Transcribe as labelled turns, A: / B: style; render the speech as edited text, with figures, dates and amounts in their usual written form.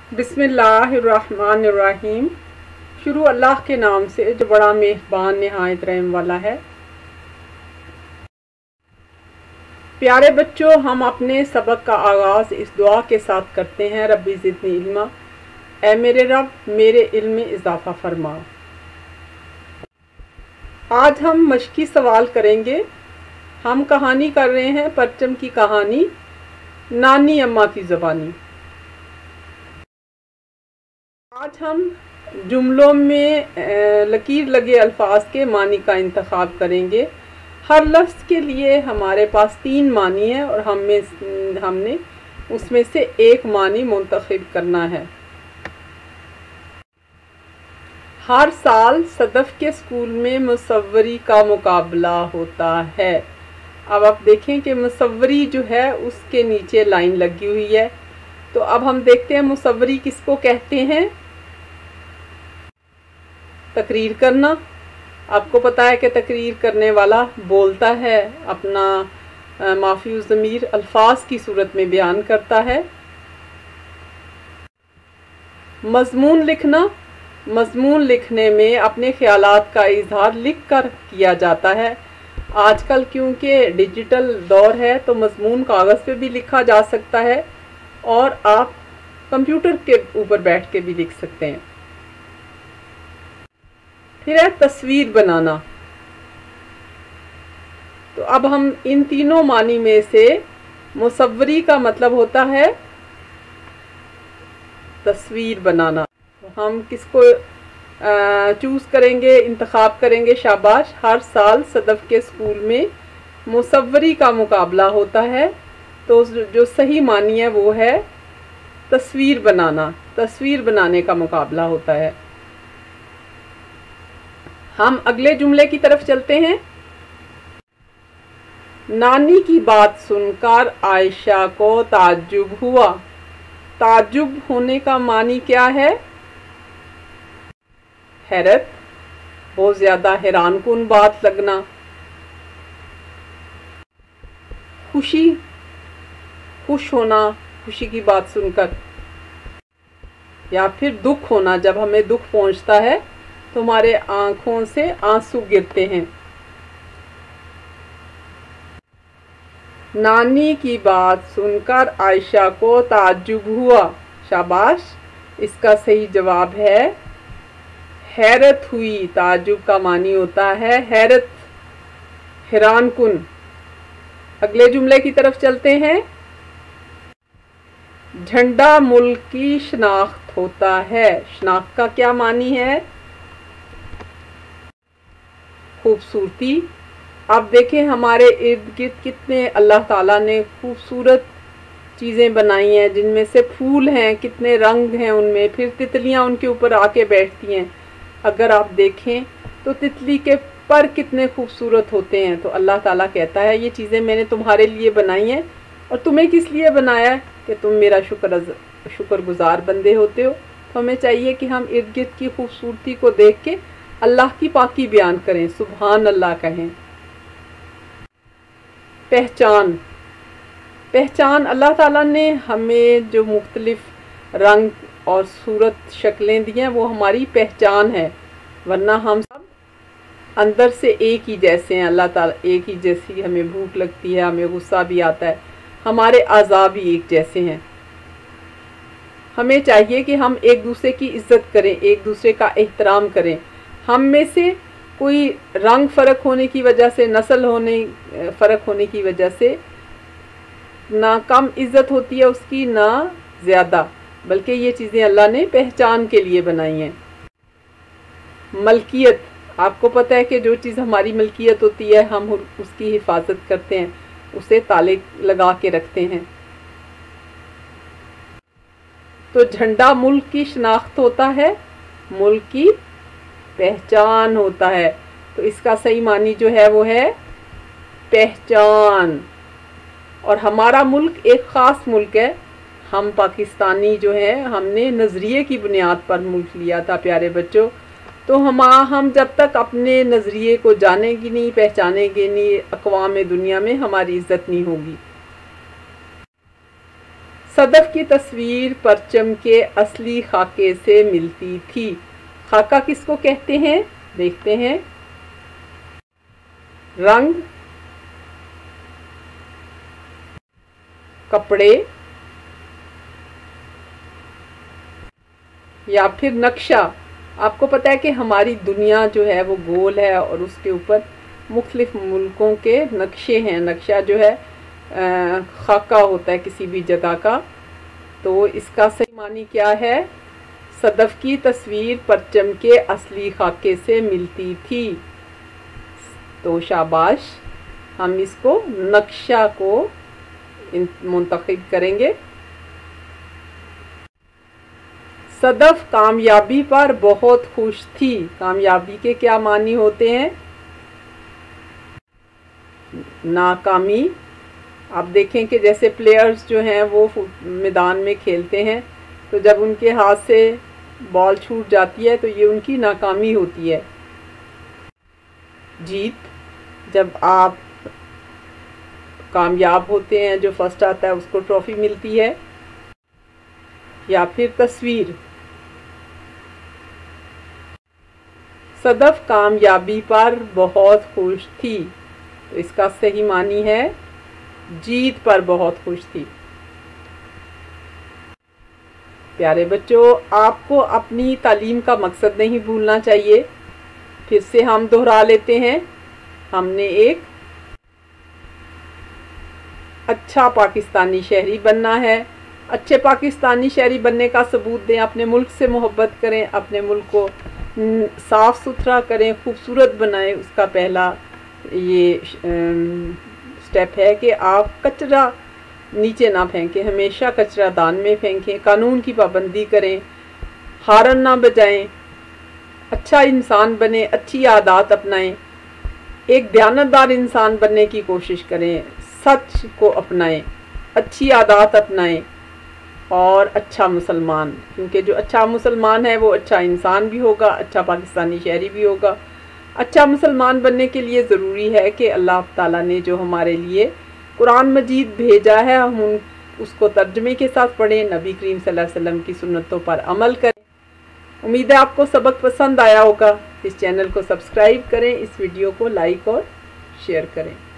A: बिस्मिल्लाहिर्रहमानिर्रहीम। शुरू अल्लाह के नाम से जो बड़ा मेहरबान निहायत रहम वाला है। प्यारे बच्चों, हम अपने सबक का आगाज़ इस दुआ के साथ करते हैं, रब्बी ज़िदनी इल्मा, ऐ मेरे रब मेरे इल्म में इजाफ़ा फरमा। आज हम मशकी सवाल करेंगे। हम कहानी कर रहे हैं परचम की कहानी, नानी अम्मा की ज़बानी। आज हम जुमलों में लकीर लगे अल्फाज के मानी का इंतखाब करेंगे। हर लफ्ज़ के लिए हमारे पास 3 मानी है और हमने उसमें से एक मानी मुंतखब करना है। हर साल सदफ़ के स्कूल में मुसव्वरी का मुकाबला होता है। अब आप देखें कि मुसव्वरी जो है उसके नीचे लाइन लगी हुई है। तो अब हम देखते हैं मुसव्वरी किसको कहते हैं। तकरीर करना। आपको पता है कि तकरीर करने वाला बोलता है, अपना माफ़ी ज़मीर अल्फाज की सूरत में बयान करता है। मज़मून लिखना। मज़मून लिखने में अपने ख़यालात का इज़हार लिख कर किया जाता है। आजकल क्योंकि डिजिटल दौर है तो मज़मून कागज़ पे भी लिखा जा सकता है और आप कंप्यूटर के ऊपर बैठ के भी लिख सकते हैं। फिर है तस्वीर बनाना। तो अब हम इन तीनों मानी में से मुसव्वरी का मतलब होता है तस्वीर बनाना। तो हम किसको चूज़ करेंगे, इंतखाब करेंगे? शाबाश। हर साल सदफ़ के स्कूल में मुसव्वरी का मुकाबला होता है। तो जो सही मानी है वो है तस्वीर बनाना। तस्वीर बनाने का मुकाबला होता है। हम अगले जुमले की तरफ चलते हैं। नानी की बात सुनकर आयशा को ताज्जुब हुआ। ताज्जुब होने का मानी क्या है? हैरत, बहुत ज़्यादा हैरानकुन बात लगना। खुशी, खुश होना खुशी की बात सुनकर। या फिर दुख होना, जब हमें दुख पहुंचता है तो हमारे आंखों से आंसू गिरते हैं। नानी की बात सुनकर आयशा को ताज्जुब हुआ। शाबाश। इसका सही जवाब है हैरत हुई। ताज्जुब का मानी होता है हैरत, हैरानकुन। अगले जुमले की तरफ चलते हैं। झंडा मुल्क की शनाख्त होता है। शनाख्त का क्या मानी है? खूबसूरती। अब देखें हमारे इर्द गिर्द कितने अल्लाह ताला ने खूबसूरत चीज़ें बनाई हैं, जिनमें से फूल हैं, कितने रंग हैं उनमें, फिर तितलियां उनके ऊपर आके बैठती हैं। अगर आप देखें तो तितली के पर कितने खूबसूरत होते हैं। तो अल्लाह ताला कहता है ये चीज़ें मैंने तुम्हारे लिए बनाई हैं। और तुम्हें किस लिए बनाया है? कि तुम मेरा शुक्रगुजार बंदे होते हो। तो हमें चाहिए कि हम इर्द गिर्द की खूबसूरती को देख के अल्लाह की पाकी बयान करें, सुभान अल्लाह कहें। पहचान। पहचान, अल्लाह ताला ने हमें जो मुख्तलिफ रंग और सूरत शक्लें दी हैं वो हमारी पहचान है, वरना हम सब अंदर से एक ही जैसे हैं। अल्लाह ताला एक ही जैसी, हमें भूख लगती है, हमें गुस्सा भी आता है, हमारे आज़ा भी एक जैसे हैं। हमें चाहिए कि हम एक दूसरे की इज़्ज़त करें, एक दूसरे का एहतराम करें। हम में से कोई रंग फ़र्क होने की वजह से, नस्ल फ़र्क होने की वजह से ना कम इज़्ज़त होती है उसकी, ना ज़्यादा, बल्कि ये चीज़ें अल्लाह ने पहचान के लिए बनाई हैं। मलकियत। आपको पता है कि जो चीज़ हमारी मलकियत होती है हम उसकी हिफाजत करते हैं, उसे ताले लगा के रखते हैं। तो झंडा मुल्क की शनाख्त होता है, मुल्क की पहचान होता है। तो इसका सही मानी जो है वो है पहचान। और हमारा मुल्क एक ख़ास मुल्क है। हम पाकिस्तानी जो हैं, हमने नज़रिए की बुनियाद पर मुल्क लिया था प्यारे बच्चों। तो हम जब तक अपने नज़रिए को जानेंगे नहीं, पहचानेंगे नहीं, अक़वाम दुनिया में हमारी इज़्ज़त नहीं होगी। صدف کی تصویر پرچم کے اصلی خاکے سے ملتی تھی۔ خاکہ کس کو کہتے ہیں؟ دیکھتے ہیں۔ رنگ، کپڑے یا پھر نقشہ۔ آپ کو پتہ ہے کہ ہماری دنیا جو ہے وہ گول ہے اور اس کے اوپر مختلف ملکوں کے نقشے ہیں۔ نقشہ جو ہے خاکہ ہوتا ہے کسی بھی جگہ کا۔ تو اس کا صحیح معنی کیا ہے؟ صدف کی تصویر پرچم کے اصلی خاکے سے ملتی تھی۔ تو شاباش، ہم اس کو نقشہ کو منتخب کریں گے۔ صدف کامیابی پر بہت خوش تھی۔ کامیابی کے کیا معنی ہوتے ہیں؟ ناکامی۔ آپ دیکھیں کہ جیسے پلیئرز جو ہیں وہ میدان میں کھیلتے ہیں تو جب ان کے ہاتھ سے بال چھوٹ جاتی ہے تو یہ ان کی ناکامی ہوتی ہے۔ جیت، جب آپ کامیاب ہوتے ہیں، جو فرسٹ آتا ہے اس کو ٹرافی ملتی ہے۔ یا پھر تصویر، صدف کامیابی پر بہت خوش تھی، تو اس کا صحیح معنی ہے جیت پر بہت خوش تھی۔ پیارے بچوں، آپ کو اپنی تعلیم کا مقصد نہیں بھولنا چاہیے۔ پھر سے ہم دہرا لیتے ہیں۔ ہم نے ایک اچھا پاکستانی شہری بننا ہے۔ اچھے پاکستانی شہری بننے کا ثبوت دیں، اپنے ملک سے محبت کریں، اپنے ملک کو صاف ستھرا کریں، خوبصورت بنائیں۔ اس کا پہلا یہ سٹیپ ہے کہ آپ کچرا نیچے نہ پھینکیں، ہمیشہ کچرا دان میں پھینکیں، قانون کی پابندی کریں، ہارن نہ بجائیں، اچھا انسان بنیں، اچھی عادات اپنائیں، ایک دیانتدار انسان بننے کی کوشش کریں، سچ کو اپنائیں، اچھی عادات اپنائیں اور اچھا مسلمان، کیونکہ جو اچھا مسلمان ہے وہ اچھا انسان بھی ہوگا، اچھا پاکستانی شہری بھی ہوگا۔ اچھا مسلمان بننے کے لیے ضروری ہے کہ اللہ تعالیٰ نے جو ہمارے لیے قرآن مجید بھیجا ہے ہم اس کو ترجمے کے ساتھ پڑھیں، نبی کریم صلی اللہ علیہ وسلم کی سنتوں پر عمل کریں۔ امید ہے آپ کو سبق پسند آیا ہوگا۔ اس چینل کو سبسکرائب کریں، اس ویڈیو کو لائک اور شیئر کریں۔